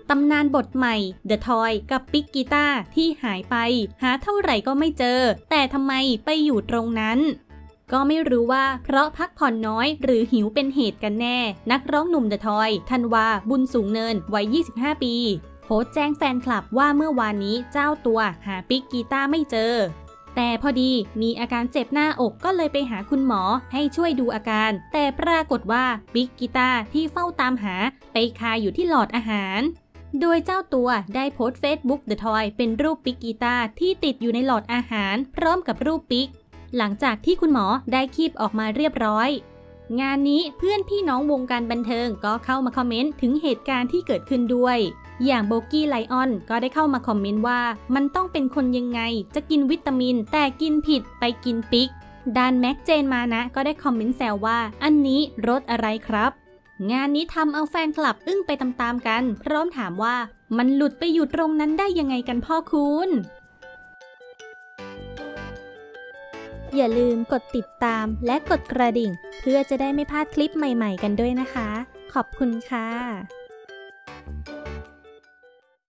ตำนานบทใหม่ The Toy กับปิกกีตาร์ที่หายไปหาเท่าไหร่ก็ไม่เจอแต่ทำไมไปอยู่ตรงนั้นก็ไม่รู้ว่าเพราะพักผ่อนน้อยหรือหิวเป็นเหตุกันแน่นักร้องหนุ่ม The Toy ธันวาบุญสูงเนินวัย 25 ปีโพสต์แจ้งแฟนคลับว่าเมื่อวานนี้เจ้าตัวหาปิกกีตาร์ไม่เจอแต่พอดีมีอาการเจ็บหน้าอกก็เลยไปหาคุณหมอให้ช่วยดูอาการแต่ปรากฏว่าปิกกีตาร์ที่เฝ้าตามหาไปคาอยู่ที่หลอดอาหารโดยเจ้าตัวได้โพสต์ Facebook The Toy เป็นรูปปิกกีตาร์ที่ติดอยู่ในหลอดอาหารพร้อมกับรูปปิกหลังจากที่คุณหมอได้คีบออกมาเรียบร้อยงานนี้เพื่อนพี่น้องวงการบันเทิงก็เข้ามาคอมเมนต์ถึงเหตุการณ์ที่เกิดขึ้นด้วยอย่างโบกี้ไลออนก็ได้เข้ามาคอมเมนต์ว่ามันต้องเป็นคนยังไงจะกินวิตามินแต่กินผิดไปกินปิกด้านแม็กเจนมานะก็ได้คอมเมนต์แซวว่าอันนี้รสอะไรครับงานนี้ทำเอาแฟนคลับอึ้งไปตามๆกันพร้อมถามว่ามันหลุดไปอยู่ตรงนั้นได้ยังไงกันพ่อคุณอย่าลืมกดติดตามและกดกระดิ่งเพื่อจะได้ไม่พลาดคลิปใหม่ๆกันด้วยนะคะขอบคุณค่ะ